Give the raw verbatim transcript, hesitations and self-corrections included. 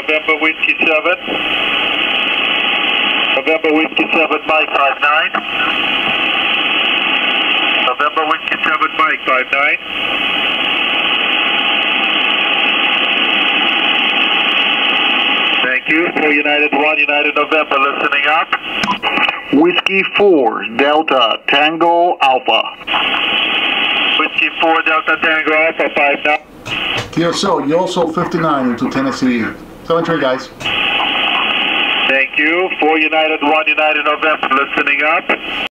November Whiskey seven. November Whiskey seven, Mike five nine. November Whiskey seven, Mike five nine. Thank you. For United one, United November, listening up. Whiskey four, Delta, Tango, Alpha. Whiskey four, Delta, Tango, Alpha five nine. Here, so you also fifty-nine into Tennessee. seven three, guys. Thank you. For United one, United November, listening up.